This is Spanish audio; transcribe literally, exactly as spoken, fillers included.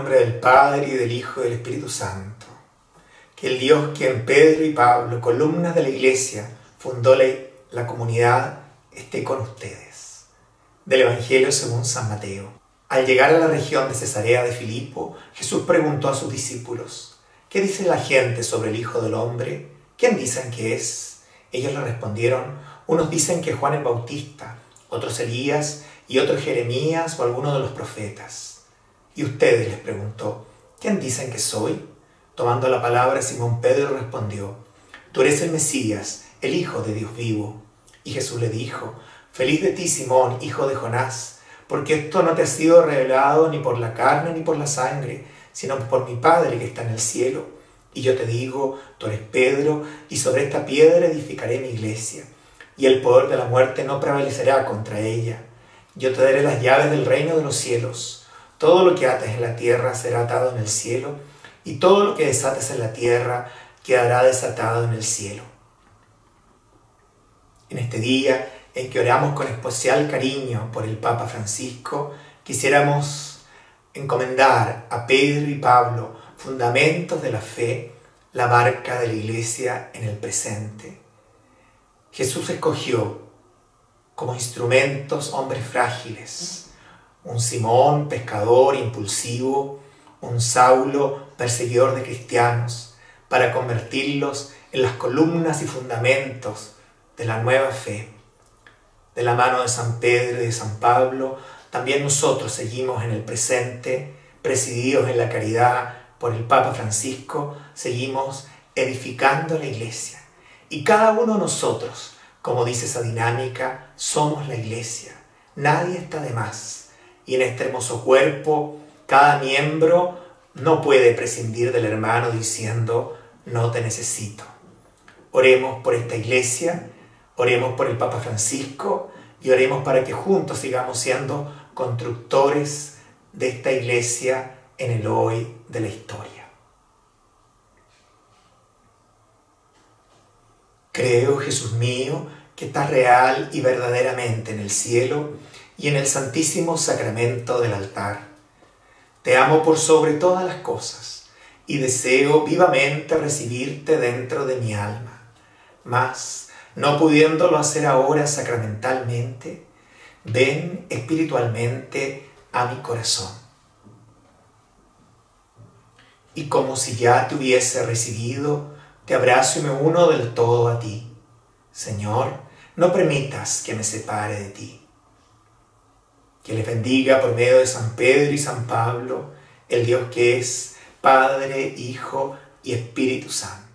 nombre del Padre, y del Hijo, y del Espíritu Santo. Que el Dios que en Pedro y Pablo, columnas de la Iglesia, fundó la, la comunidad, esté con ustedes. Del Evangelio según San Mateo. Al llegar a la región de Cesarea de Filipo, Jesús preguntó a sus discípulos: ¿qué dice la gente sobre el Hijo del Hombre? ¿Quién dicen que es? Ellos le respondieron: unos dicen que Juan el Bautista, otros Elías, y otros Jeremías o alguno de los profetas. ¿Y ustedes?, les preguntó, ¿quién dicen que soy? Tomando la palabra, Simón Pedro respondió: tú eres el Mesías, el Hijo de Dios vivo. Y Jesús le dijo: feliz de ti, Simón, hijo de Jonás, porque esto no te ha sido revelado ni por la carne ni por la sangre, sino por mi Padre que está en el cielo. Y yo te digo, tú eres Pedro, y sobre esta piedra edificaré mi iglesia, y el poder de la muerte no prevalecerá contra ella. Yo te daré las llaves del reino de los cielos. Todo lo que ates en la tierra será atado en el cielo, y todo lo que desates en la tierra quedará desatado en el cielo. En este día en que oramos con especial cariño por el Papa Francisco, quisiéramos encomendar a Pedro y Pablo, fundamentos de la fe, la barca de la Iglesia en el presente. Jesús escogió como instrumentos hombres frágiles, un Simón, pescador impulsivo, un Saulo, perseguidor de cristianos, para convertirlos en las columnas y fundamentos de la nueva fe. De la mano de San Pedro y de San Pablo, también nosotros seguimos en el presente, presididos en la caridad por el Papa Francisco, seguimos edificando la Iglesia. Y cada uno de nosotros, como dice esa dinámica, somos la Iglesia. Nadie está de más. Y en este hermoso cuerpo, cada miembro no puede prescindir del hermano diciendo: no te necesito. Oremos por esta Iglesia, oremos por el Papa Francisco y oremos para que juntos sigamos siendo constructores de esta Iglesia en el hoy de la historia. Creo, Jesús mío, que estás real y verdaderamente en el cielo y en el santísimo sacramento del altar. Te amo por sobre todas las cosas y deseo vivamente recibirte dentro de mi alma. Mas, no pudiéndolo hacer ahora sacramentalmente, ven espiritualmente a mi corazón. Y como si ya te hubiese recibido, te abrazo y me uno del todo a ti. Señor, no permitas que me separe de ti. Que les bendiga por medio de San Pedro y San Pablo, el Dios que es Padre, Hijo y Espíritu Santo.